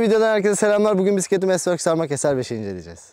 videodan herkese selamlar. Bugün bisikletim S-Works Tarmac SR5'i inceleyeceğiz.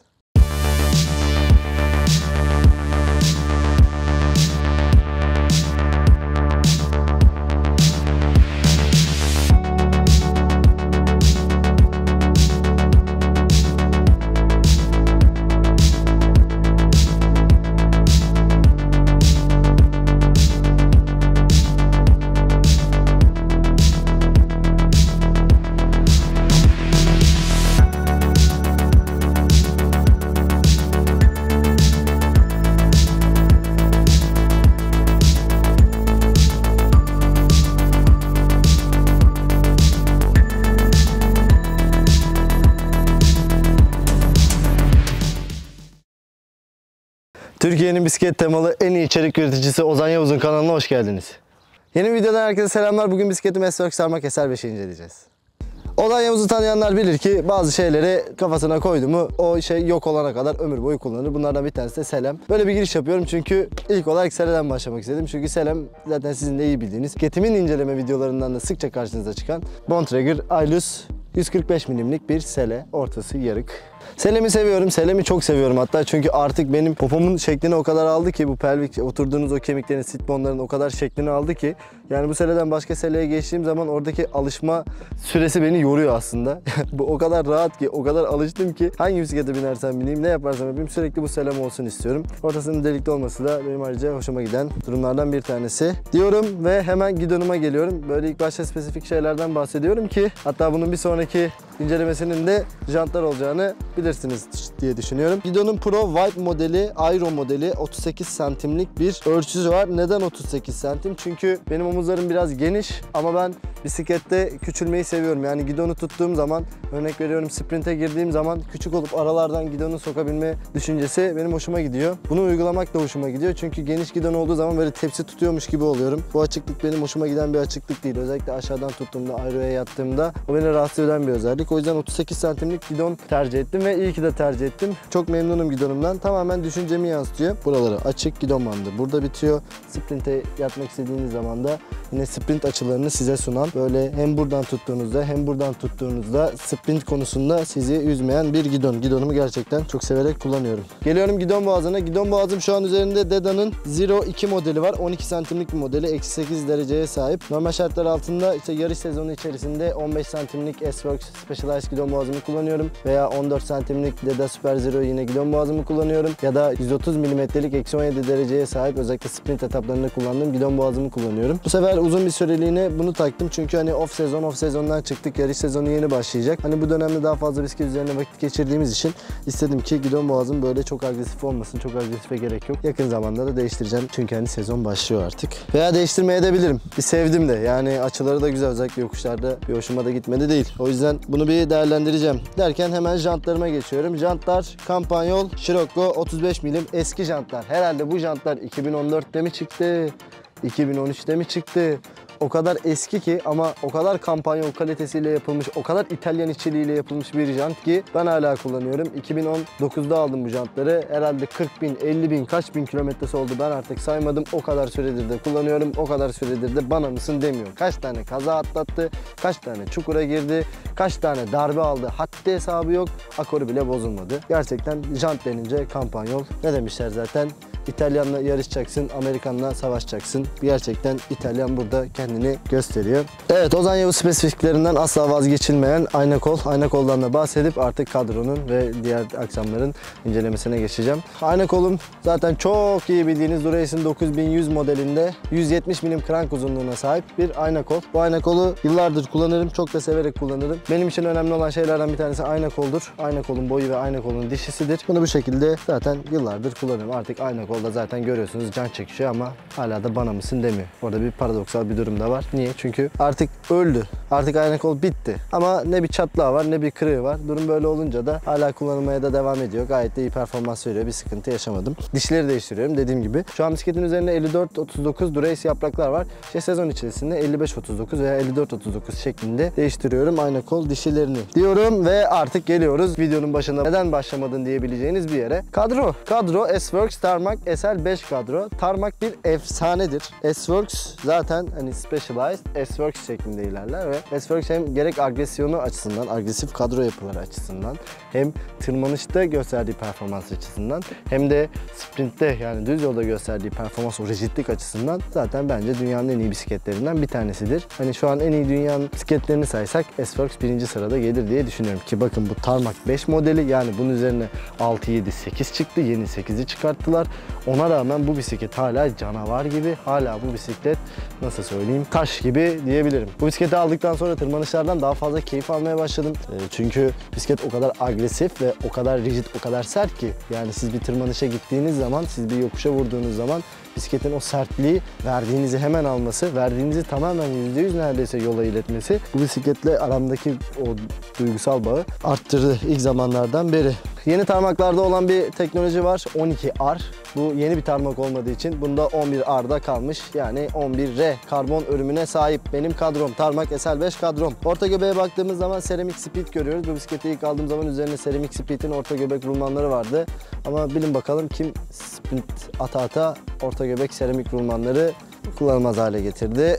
Türkiye'nin bisiklet temalı en iyi içerik üreticisi Ozan Yavuz'un kanalına hoş geldiniz. Yeni videodan herkese selamlar. Bugün bisikletim S-Works Tarmac SR5'i inceleyeceğiz. Ozan Yavuz'u tanıyanlar bilir ki bazı şeyleri kafasına koydu mu o şey yok olana kadar ömür boyu kullanır. Bunlardan bir tanesi de Selem. Böyle bir giriş yapıyorum çünkü ilk olarak Selem'den başlamak istedim. Çünkü Selem zaten sizin de iyi bildiğiniz, bisikletimin inceleme videolarından da sıkça karşınıza çıkan Bontrager Ailus 145 milimlik bir sele, ortası yarık. Selem'i seviyorum, Selem'i çok seviyorum hatta çünkü artık benim popomun şeklini o kadar aldı ki, bu pelvik oturduğunuz o kemiklerin, sit bone'ların o kadar şeklini aldı ki yani bu seleden başka seleye geçtiğim zaman oradaki alışma süresi beni yoruyor aslında. Bu o kadar rahat ki, o kadar alıştım ki hangi bisiklete binersem bineyim, ne yaparsam yapayım sürekli bu selem olsun istiyorum. Ortasının delikli olması da benim ayrıca hoşuma giden durumlardan bir tanesi diyorum ve hemen gidonuma geliyorum. Böyle ilk başta spesifik şeylerden bahsediyorum ki hatta bunun bir sonraki incelemesinin de jantlar olacağını bilirsiniz diye düşünüyorum. Gidonun Pro White modeli, Aero modeli 38 santimlik bir ölçüsü var. Neden 38 santim? Çünkü benim omuzlarım biraz geniş ama ben bisiklette küçülmeyi seviyorum. Yani gidonu tuttuğum zaman, örnek veriyorum sprinte girdiğim zaman küçük olup aralardan gidonu sokabilme düşüncesi benim hoşuma gidiyor. Bunu uygulamak da hoşuma gidiyor. Çünkü geniş gidon olduğu zaman böyle tepsi tutuyormuş gibi oluyorum. Bu açıklık benim hoşuma giden bir açıklık değil. Özellikle aşağıdan tuttuğumda, Aero'ya yattığımda o beni rahatsız eden bir özellik. O yüzden 38 santimlik gidon tercih ettim ve iyi ki de tercih ettim. Çok memnunum gidonumdan. Tamamen düşüncemi yansıtıyor. Buraları açık, gidon bandı burada bitiyor. Sprinte yatmak istediğiniz zaman da yine sprint açılarını size sunan, böyle hem buradan tuttuğunuzda hem buradan tuttuğunuzda sprint konusunda sizi üzmeyen bir gidon. Gidonumu gerçekten çok severek kullanıyorum. Geliyorum gidon boğazına. Gidon boğazım şu an üzerinde Deda'nın Zero 2 modeli var. 12 santimlik bir modeli. Eksi 8 dereceye sahip. Normal şartlar altında işte yarış sezonu içerisinde 15 santimlik S-Works Specialized gidon boğazımı kullanıyorum. Veya 14 santimlik Deda Super Zero yine gidon boğazımı kullanıyorum. Ya da 130 milimetrelik eksi 17 dereceye sahip özellikle sprint etaplarında kullandığım gidon boğazımı kullanıyorum. Bu sefer uzun bir süreliğine bunu taktım çünkü hani off sezondan çıktık, yarış sezonu yeni başlayacak. Hani bu dönemde daha fazla bisiklet üzerine vakit geçirdiğimiz için istedim ki gidon boğazım böyle çok agresif olmasın, çok agresife gerek yok. Yakın zamanda da değiştireceğim çünkü hani sezon başlıyor artık. Veya değiştirmeye de bilirim. Bir sevdim de yani açıları da güzel, özellikle yokuşlarda bir hoşuma da gitmedi değil. O yüzden bunu bir değerlendireceğim. Derken hemen jantlarıma geçiyorum. Jantlar Campagnol Scirocco 35 milim eski jantlar. Herhalde bu jantlar 2014'te mi çıktı? 2013'te mi çıktı? O kadar eski ki ama o kadar Campagnol kalitesiyle yapılmış, o kadar İtalyan işçiliğiyle yapılmış bir jant ki ben hala kullanıyorum. 2019'da aldım bu jantları. Herhalde 40 bin, 50 bin, kaç bin kilometresi oldu ben artık saymadım. O kadar süredir de kullanıyorum. O kadar süredir de bana mısın demiyor. Kaç tane kaza atlattı, kaç tane çukura girdi, kaç tane darbe aldı. Haddi hesabı yok. Akoru bile bozulmadı. Gerçekten jant denince Campagnol. Ne demişler zaten? İtalyanla yarışacaksın, Amerikanla savaşacaksın. Gerçekten İtalyan burada kendini gösteriyor. Evet, Ozan Yavuz spesifiklerinden asla vazgeçilmeyen ayna kol. Ayna koldan da bahsedip artık kadronun ve diğer aksamların incelemesine geçeceğim. Ayna kolum zaten çok iyi bildiğiniz Dura-Ace'in 9100 modelinde 170 milim krank uzunluğuna sahip bir ayna kol. Bu ayna kolu yıllardır kullanırım, çok da severek kullanırım. Benim için önemli olan şeylerden bir tanesi ayna koldur. Ayna kolun boyu ve ayna kolun dişisidir. Bunu bu şekilde zaten yıllardır kullanırım. Artık ayna kol da zaten görüyorsunuz can çekişiyor ama hala da bana mısın demiyor. Orada bir paradoksal bir durum da var. Niye? Çünkü artık öldü. Artık ayna kol bitti. Ama ne bir çatlağı var ne bir kırığı var. Durum böyle olunca da hala kullanılmaya da devam ediyor. Gayet de iyi performans veriyor. Bir sıkıntı yaşamadım. Dişleri değiştiriyorum dediğim gibi. Şu an bisikletin üzerinde 54-39 Dura-Ace yapraklar var. İşte sezon içerisinde 55-39 veya 54-39 şeklinde değiştiriyorum ayna kol dişilerini diyorum ve artık geliyoruz videonun başında neden başlamadın diyebileceğiniz bir yere. Kadro S-Works Tarmac SL5 kadro. Tarmac bir efsanedir. S-Works zaten hani specialized S-Works şeklinde ilerler ve S-Works hem gerek agresyonu açısından, agresif kadro yapıları açısından, hem tırmanışta gösterdiği performans açısından, hem de sprintte yani düz yolda gösterdiği performans, o rigidlik açısından zaten bence dünyanın en iyi bisikletlerinden bir tanesidir. Hani şu an en iyi dünyanın bisikletlerini saysak S-Works birinci sırada gelir diye düşünüyorum ki bakın bu Tarmac 5 modeli, yani bunun üzerine 6, 7, 8 çıktı. Yeni 8'i çıkarttılar. Ona rağmen bu bisiklet hala canavar gibi. Hala bu bisiklet nasıl söyleyeyim taş gibi diyebilirim. Bu bisikleti aldıktan sonra tırmanışlardan daha fazla keyif almaya başladım. Çünkü bisiklet o kadar agresif ve o kadar rigid, o kadar sert ki. Yani siz bir tırmanışa gittiğiniz zaman, siz bir yokuşa vurduğunuz zaman bisikletin o sertliği, verdiğinizi hemen alması, verdiğinizi tamamen %100 neredeyse yola iletmesi bu bisikletle aramdaki o duygusal bağı arttırdı ilk zamanlardan beri. Yeni tarmaklarda olan bir teknoloji var. 12R. Bu yeni bir tarmak olmadığı için bunda 11R'da kalmış. Yani 11R karbon örümüne sahip benim kadrom. Tarmac SL5 kadrom. Orta göbeğe baktığımız zaman Ceramic Speed görüyoruz. Bu bisikleti ilk aldığım zaman üzerine Ceramic Speed'in orta göbek rulmanları vardı. Ama bilin bakalım kim sprint ata orta göbek seramik rulmanları kullanılmaz hale getirdi.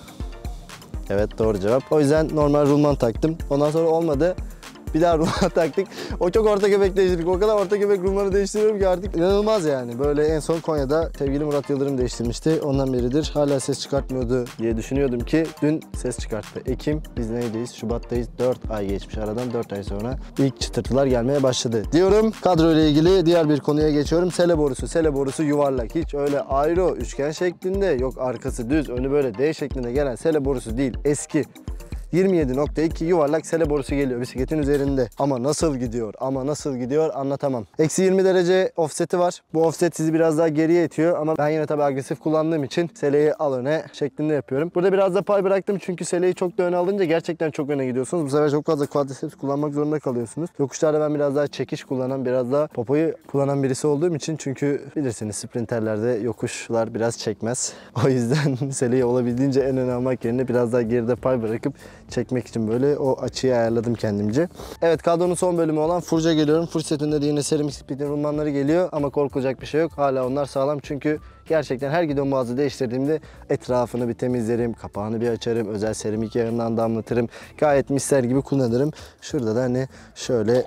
Evet, doğru cevap. O yüzden normal rulman taktım. Ondan sonra olmadı. Bir daha rulman taktık. O çok orta göbek değiştirdik. O kadar orta göbek rulmanı değiştiriyorum ki artık inanılmaz yani. Böyle en son Konya'da sevgili Murat Yıldırım değiştirmişti. Ondan beridir hala ses çıkartmıyordu diye düşünüyordum ki dün ses çıkarttı. Ekim, biz neydeyiz? Şubat'tayız. 4 ay geçmiş aradan. 4 ay sonra ilk çıtırtılar gelmeye başladı diyorum. Kadro ile ilgili diğer bir konuya geçiyorum. Sele borusu. Sele borusu yuvarlak. Hiç öyle aero, üçgen şeklinde, yok arkası düz, önü böyle D şeklinde gelen sele borusu değil. Eski 27.2 yuvarlak sele borusu geliyor bisikletin üzerinde. Ama nasıl gidiyor? Ama nasıl gidiyor? Anlatamam. Eksi 20 derece offset'i var. Bu offset sizi biraz daha geriye itiyor ama ben yine tabii agresif kullandığım için seleyi al öne şeklinde yapıyorum. Burada biraz da pay bıraktım çünkü seleyi çok da öne alınca gerçekten çok öne gidiyorsunuz. Bu sefer çok fazla quadriceps kullanmak zorunda kalıyorsunuz. Yokuşlarda ben biraz daha çekiş kullanan, biraz daha popoyu kullanan birisi olduğum için, çünkü bilirsiniz sprinterlerde yokuşlar biraz çekmez. O yüzden seleyi olabildiğince en öne almak yerine biraz daha geride pay bırakıp çekmek için böyle o açıyı ayarladım kendimce. Evet, kadronun son bölümü olan Forge'a geliyorum. Forge setinde de yine Ceramic Speed'in rulmanları geliyor ama korkulacak bir şey yok. Hala onlar sağlam çünkü gerçekten her gidon boğazı değiştirdiğimde etrafını bir temizlerim, kapağını bir açarım, özel seramik yağından damlatırım. Gayet misler gibi kullanırım. Şurada da hani şöyle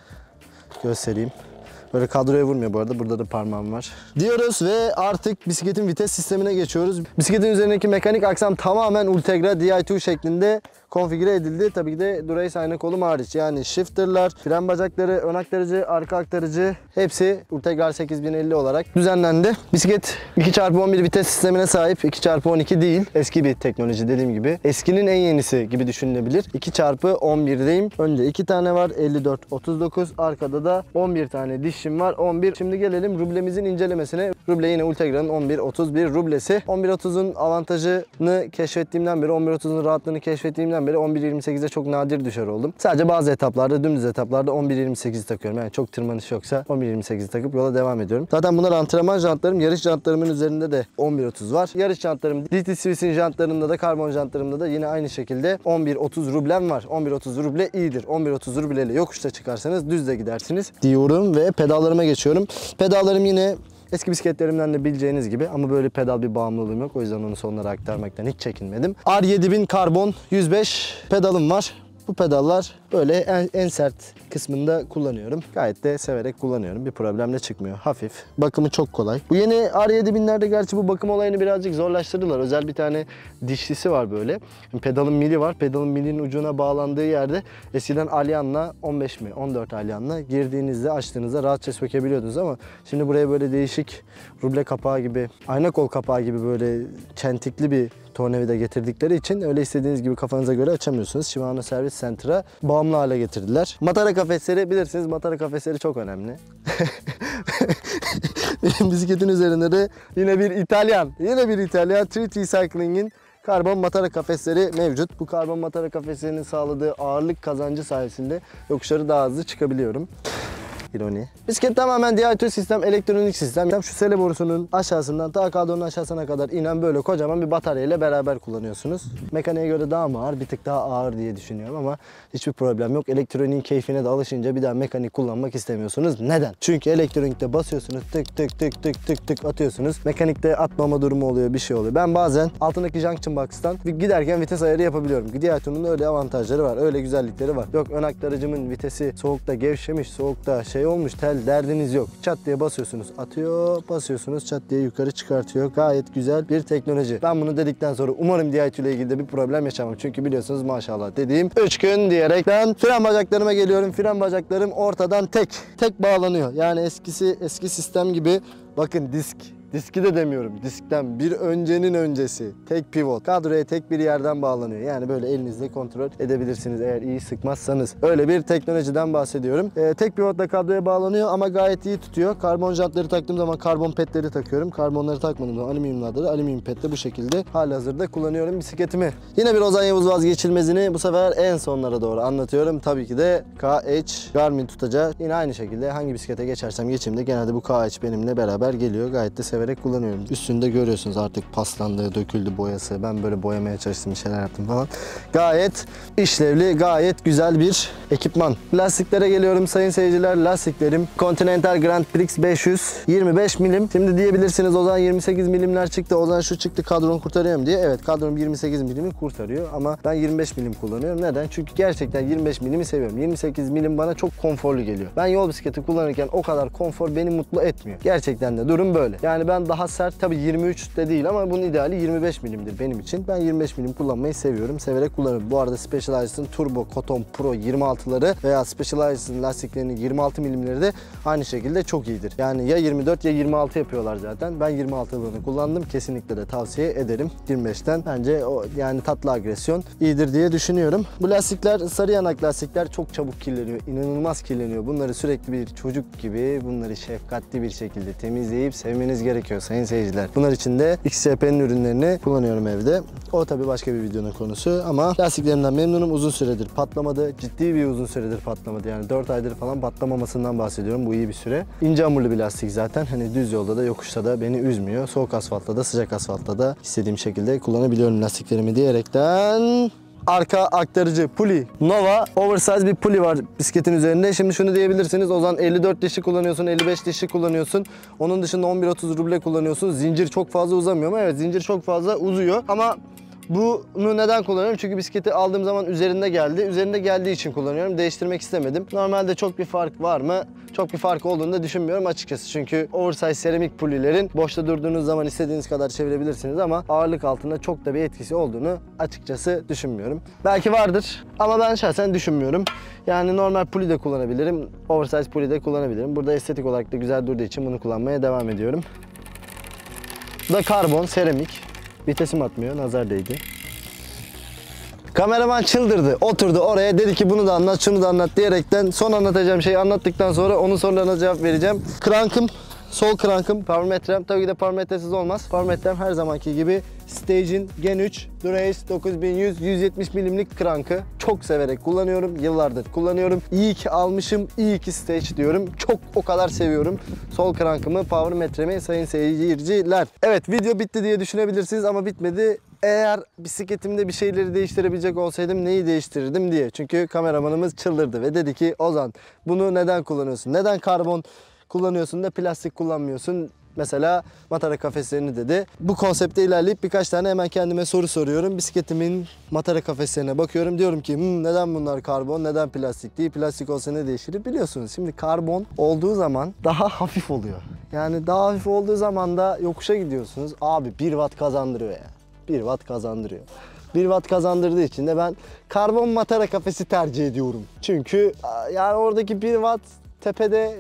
göstereyim. Böyle kadroya vurmuyor bu arada. Burada da parmağım var. Diyoruz ve artık bisikletin vites sistemine geçiyoruz. Bisikletin üzerindeki mekanik aksam tamamen Ultegra Di2 şeklinde konfigüre edildi. Tabii ki de Dura-Ace ayna kolum hariç. Yani shifter'lar, fren bacakları, ön aktarıcı, arka aktarıcı hepsi Ultegra 8050 olarak düzenlendi. Bisiklet 2x11 vites sistemine sahip. 2x12 değil. Eski bir teknoloji dediğim gibi. Eskinin en yenisi gibi düşünülebilir. 2x11'deyim. Önde 2 tane var. 54, 39. Arkada da 11 tane dişim var. 11. Şimdi gelelim rublemizin incelemesine. Ruble yine Ultegra'nın 1131 rublesi. 1130'un avantajını keşfettiğimden beri, 1130'un rahatlığını keşfettiğimden beri 11.28'e çok nadir düşer oldum. Sadece bazı etaplarda, dümdüz etaplarda 11.28 takıyorum. Yani çok tırmanış yoksa 11.28 takıp yola devam ediyorum. Zaten bunlar antrenman jantlarım. Yarış jantlarımın üzerinde de 11.30 var. Yarış jantlarım DT Swiss'in jantlarında da, karbon jantlarımda da yine aynı şekilde 11.30 rublem var. 11.30 ruble iyidir. 11.30 ruble ile yokuşta çıkarsanız düz de gidersiniz diyorum ve pedallarıma geçiyorum. Pedallarım yine eski bisikletlerimden de bileceğiniz gibi ama böyle pedal bir bağımlılığım yok. O yüzden onu sonlara aktarmaktan hiç çekinmedim. R7000 karbon 105 pedalım var. Bu pedallar böyle en sert kısmında kullanıyorum. Gayet de severek kullanıyorum. Bir problemle çıkmıyor. Hafif. Bakımı çok kolay. Bu yeni R7000'lerde gerçi bu bakım olayını birazcık zorlaştırdılar. Özel bir tane dişlisi var böyle. Pedalın mili var. Pedalın milinin ucuna bağlandığı yerde eskiden alyanla 15 mi 14 alyanla girdiğinizde, açtığınızda rahatça sökebiliyordunuz ama şimdi buraya böyle değişik ruble kapağı gibi, ayna kol kapağı gibi böyle çentikli bir tornavida getirdikleri için öyle istediğiniz gibi kafanıza göre açamıyorsunuz. Shimano Service Center'a bağımlı hale getirdiler. Matara kafesleri bilirsiniz. Matara kafesleri çok önemli. Benim bisikletin üzerinde de yine bir İtalyan 3T Cycling'in karbon matara kafesleri mevcut. Bu karbon matara kafeslerinin sağladığı ağırlık kazancı sayesinde yokuşları daha hızlı çıkabiliyorum. İroni. Bisiklet tamamen DI2 sistem, elektronik sistem. Şu sele borusunun aşağısından ta kadronun aşağısına kadar inen böyle kocaman bir batarya ile beraber kullanıyorsunuz. Mekaniğe göre daha mı ağır? Bir tık daha ağır diye düşünüyorum ama hiçbir problem yok. Elektroniğin keyfine de alışınca bir daha mekanik kullanmak istemiyorsunuz. Neden? Çünkü elektronikte basıyorsunuz, tık tık tık tık tık tık atıyorsunuz. Mekanikte atmama durumu oluyor, bir şey oluyor. Ben bazen altındaki junction box'tan giderken vites ayarı yapabiliyorum. DI2'nun öyle avantajları var, öyle güzellikleri var. Yok ön aktarıcımın vitesi soğukta gevşemiş, soğukta şey olmuş, tel derdiniz yok. Çat diye basıyorsunuz, atıyor, basıyorsunuz, çat diye yukarı çıkartıyor. Gayet güzel bir teknoloji. Ben bunu dedikten sonra umarım DI2 ile ilgili de bir problem yaşamam. Çünkü biliyorsunuz maşallah dediğim 3 gün diyerekten fren bacaklarıma geliyorum. Fren bacaklarım ortadan tek bağlanıyor. Yani eski sistem gibi bakın diski de demiyorum. Diskten bir öncenin öncesi. Tek pivot. Kadroya tek bir yerden bağlanıyor. Yani böyle elinizle kontrol edebilirsiniz eğer iyi sıkmazsanız. Öyle bir teknolojiden bahsediyorum. Tek pivotla kadroya bağlanıyor ama gayet iyi tutuyor. Karbon jantları taktığım zaman karbon petleri takıyorum. Karbonları takmadığım zaman alüminyumlarda da alüminyum petle bu şekilde halihazırda kullanıyorum bisikletimi. Yine bir Ozan Yavuz vazgeçilmezini bu sefer en sonlara doğru anlatıyorum. Tabii ki de KH Garmin tutacağı. Yine aynı şekilde hangi bisiklete geçersem geçeyim de genelde bu KH benimle beraber geliyor. Gayet de severek kullanıyorum. Üstünde görüyorsunuz artık paslandı, döküldü boyası. Ben böyle boyamaya çalıştım, bir şeyler yaptım falan. Gayet işlevli, gayet güzel bir ekipman. Lastiklere geliyorum sayın seyirciler. Lastiklerim Continental Grand Prix 500 25 milim. Şimdi diyebilirsiniz Ozan 28 milimler çıktı. Ozan şu çıktı kadron kurtarıyor mu diye. Evet, kadrom 28 milimi kurtarıyor ama ben 25 milim kullanıyorum. Neden? Çünkü gerçekten 25 milimi seviyorum. 28 milim bana çok konforlu geliyor. Ben yol bisikleti kullanırken o kadar konfor beni mutlu etmiyor. Gerçekten de durum böyle. Yani ben daha sert, tabii 23 de değil ama bunun ideali 25 milimdir benim için. Ben 25 milim kullanmayı seviyorum. Severek kullanıyorum. Bu arada Specialized'ın Turbo Cotton Pro 26'ları veya Specialized'ın lastiklerinin 26 milimleri de aynı şekilde çok iyidir. Yani ya 24 ya 26 yapıyorlar zaten. Ben 26'lığını kullandım. Kesinlikle de tavsiye ederim. 25'ten bence o yani tatlı agresyon iyidir diye düşünüyorum. Bu lastikler sarı yanak lastikler çok çabuk kirleniyor. İnanılmaz kirleniyor. Bunları sürekli bir çocuk gibi bunları şefkatli bir şekilde temizleyip sevmeniz gerekiyor sayın seyirciler. Bunlar için de XCP'nin ürünlerini kullanıyorum evde. O tabii başka bir videonun konusu ama lastiklerimden memnunum. Uzun süredir patlamadı. Ciddi bir uzun süredir patlamadı. Yani 4 aydır falan patlamamasından bahsediyorum. Bu iyi bir süre. İnce hamurlu bir lastik zaten. Hani düz yolda da yokuşta da beni üzmüyor. Soğuk asfaltta da sıcak asfaltta da istediğim şekilde kullanabiliyorum lastiklerimi diyerekten. Arka aktarıcı puli Nova oversize bir puli var bisikletin üzerinde. Şimdi şunu diyebilirsiniz Ozan 54 dişli kullanıyorsun, 55 dişli kullanıyorsun. Onun dışında 11-30 ruble kullanıyorsun. Zincir çok fazla uzamıyor mu? Evet, zincir çok fazla uzuyor ama bunu neden kullanıyorum? Çünkü bisikleti aldığım zaman üzerinde geldi. Üzerinde geldiği için kullanıyorum. Değiştirmek istemedim. Normalde çok bir fark var mı? Çok bir fark olduğunu da düşünmüyorum açıkçası. Çünkü oversize seramik pulilerin boşta durduğunuz zaman istediğiniz kadar çevirebilirsiniz ama ağırlık altında çok da bir etkisi olduğunu açıkçası düşünmüyorum. Belki vardır ama ben şahsen düşünmüyorum. Yani normal puli de kullanabilirim. Oversize puli de kullanabilirim. Burada estetik olarak da güzel durduğu için bunu kullanmaya devam ediyorum. Bu da karbon, seramik. Vitesim atmıyor, nazar değdi. Kameraman çıldırdı, oturdu oraya, dedi ki bunu da anlat, şunu da anlat diyerekten son anlatacağım şeyi anlattıktan sonra onun sorularına cevap vereceğim. Krankım, sol krankım, powermetrem, tabii ki de powermetresiz olmaz. Powermetrem her zamanki gibi Stage'in Gen 3 Dura-Ace 9100 170 milimlik krankı. Çok severek kullanıyorum, yıllardır kullanıyorum. İyi ki almışım, iyi ki Stage diyorum. Çok o kadar seviyorum sol krankımı, powermetremi sayın seyirciler. Evet, video bitti diye düşünebilirsiniz ama bitmedi. Eğer bisikletimde bir şeyleri değiştirebilecek olsaydım neyi değiştirirdim diye. Çünkü kameramanımız çıldırdı ve dedi ki Ozan bunu neden kullanıyorsun? Neden karbon kullanıyorsun da plastik kullanmıyorsun? Mesela matara kafeslerini dedi. Bu konsepte ilerleyip birkaç tane hemen kendime soru soruyorum. Bisikletimin matara kafeslerine bakıyorum. Diyorum ki neden bunlar karbon, neden plastik değil? Plastik olsa ne değiştirir? Biliyorsunuz şimdi karbon olduğu zaman daha hafif oluyor. Yani daha hafif olduğu zaman da yokuşa gidiyorsunuz. Abi 1 watt kazandırıyor ya. 1 watt kazandırıyor. 1 watt kazandırdığı için de ben karbon matara kafesi tercih ediyorum. Çünkü yani oradaki 1 watt tepede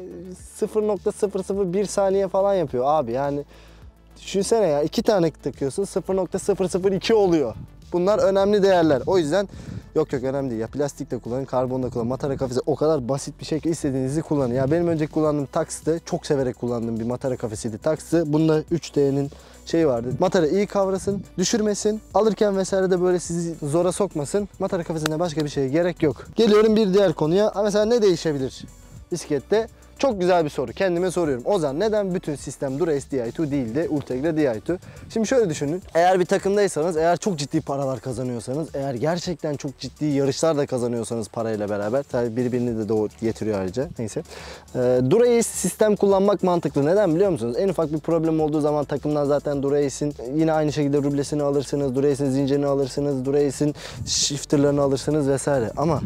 0.001 saniye falan yapıyor abi. Yani düşünsene ya, 2 tane takıyorsun 0.002 oluyor. Bunlar önemli değerler. O yüzden yok önemli değil ya, plastik de kullanın, karbon da kullanın. Matara kafesi o kadar basit bir şey ki istediğinizi kullanın. Ya benim önceki kullandığım Tax'tı, çok severek kullandığım bir matara kafesiydi Tax'tı. Bunda 3D'nin şey vardı. Matara iyi kavrasın, düşürmesin, alırken vesaire de böyle sizi zora sokmasın. Matara kafesine başka bir şeye gerek yok. Geliyorum bir diğer konuya. Mesela ne değişebilir bisiklette? Çok güzel bir soru. Kendime soruyorum. Ozan neden bütün sistem Dura-Ace Di2 değil de Ultegra Di2? Şimdi şöyle düşünün. Eğer bir takımdaysanız, eğer çok ciddi paralar kazanıyorsanız, eğer gerçekten çok ciddi yarışlar da kazanıyorsanız parayla beraber, tabii birbirini de getiriyor ayrıca. Neyse. Dura-Ace sistem kullanmak mantıklı. Neden biliyor musunuz? En ufak bir problem olduğu zaman takımdan zaten Dura-Ace'in yine aynı şekilde rublesini alırsınız, Dura-Ace'in zincirini alırsınız, Dura-Ace'in shifter'larını alırsınız vesaire. Ama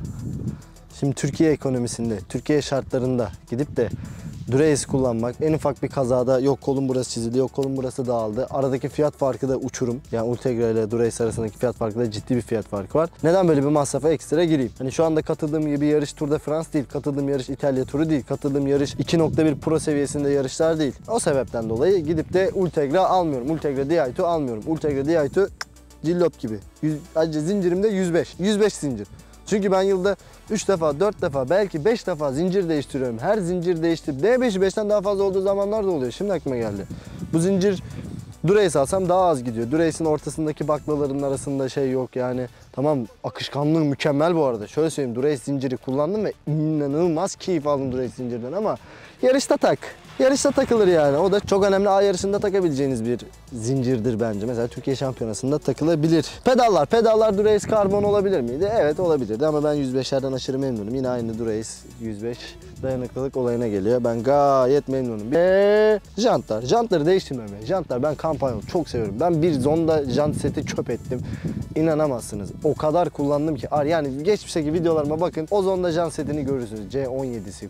şimdi Türkiye ekonomisinde, Türkiye şartlarında gidip de Dura-Ace kullanmak, en ufak bir kazada yok kolum burası çizildi, yok kolum burası dağıldı. Aradaki fiyat farkı da uçurum. Yani Ultegra ile Dura-Ace arasındaki fiyat farkı da ciddi bir fiyat farkı var. Neden böyle bir masrafa ekstra gireyim? Hani şu anda katıldığım gibi yarış Tour de France değil, katıldığım yarış İtalya turu değil, katıldığım yarış 2.1 Pro seviyesinde yarışlar değil. O sebepten dolayı gidip de Ultegra almıyorum. Ultegra Di2 almıyorum. Ultegra Di2 cillop gibi. Ayrıca zincirimde 105. 105 zincir. Çünkü ben yılda 3 defa, 4 defa, belki 5 defa zincir değiştiriyorum. Her zincir değiştirip D5'i 5'ten daha fazla olduğu zamanlar da oluyor. Şimdi aklıma geldi. Bu zincir Dura-Ace alsam daha az gidiyor. Dura-Ace'in ortasındaki baklaların arasında şey yok yani. Tamam, akışkanlığı mükemmel bu arada. Şöyle söyleyeyim, Dura-Ace zinciri kullandım ve inanılmaz keyif aldım Dura-Ace zincirden ama yarışta tak. Yarışta takılır yani. O da çok önemli. A yarışında takabileceğiniz bir zincirdir bence. Mesela Türkiye Şampiyonası'nda takılabilir. Pedallar. Pedallar Dura-Ace karbon olabilir miydi? Evet, olabilirdi ama ben 105'lerden aşırı memnunum. Yine aynı Dura-Ace 105 dayanıklılık olayına geliyor. Ben gayet memnunum. Jantlar. Jantları değiştirmemeye. Jantlar, ben Campagnolo çok seviyorum. Ben bir Zonda jant seti çöp ettim. İnanamazsınız. O kadar kullandım ki. Yani geçmişteki videolarıma bakın. O Zonda jant setini görürsünüz. C17'si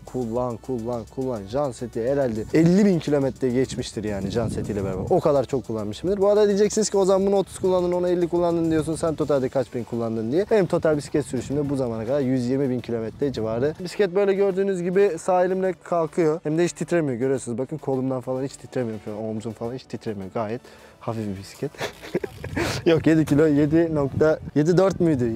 kullan. Jant seti herhalde 50.000 kilometre geçmiştir yani jant setiyle beraber. O kadar çok kullanmışımdır. Bu arada diyeceksiniz ki o zaman bunu 30 kullandın, onu 50 kullandın diyorsun. Sen totalde kaç bin kullandın diye. Benim total bisiklet sürüşümde bu zamana kadar 120.000 kilometre civarı. Bisiklet böyle gördüğünüz gibi sağ elimle kalkıyor. Hem de hiç titremiyor, görüyorsunuz. Bakın kolumdan falan hiç titremiyor. Omzum falan hiç titremiyor. Gayet hafif bir bisiklet. Yok, 7 kilo 7.74 müydü?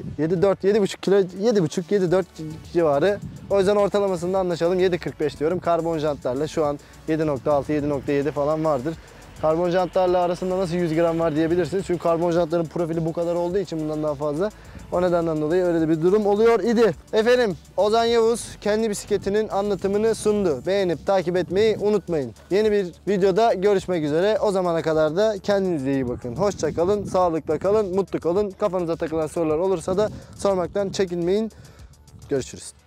7.5 kilo 7.5 civarı. O yüzden ortalamasında anlaşalım. 7.45 diyorum. Karbon jantlarla şu an 7.6 7.7 falan vardır. Karbon jantlarla arasında nasıl 100 gram var diyebilirsiniz. Çünkü karbon jantların profili bu kadar olduğu için bundan daha fazla. O nedenden dolayı öyle de bir durum oluyor idi. Efendim, Ozan Yavuz kendi bisikletinin anlatımını sundu. Beğenip takip etmeyi unutmayın. Yeni bir videoda görüşmek üzere. O zamana kadar da kendinize iyi bakın. Hoşça kalın, sağlıkla kalın, mutlu kalın. Kafanıza takılan sorular olursa da sormaktan çekinmeyin. Görüşürüz.